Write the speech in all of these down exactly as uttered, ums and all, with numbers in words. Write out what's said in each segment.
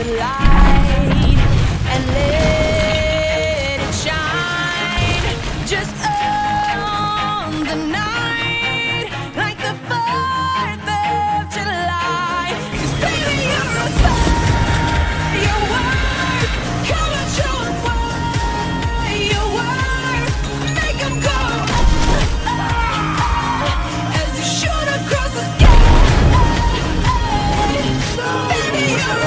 the light and let it shine just on the night like the fourth of July. 'Cause baby, you're a firework. Come and show 'em what you worth. Make 'em go ah, ah, ah, as you shoot across the sky. Baby, you're a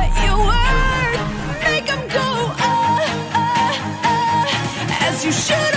you should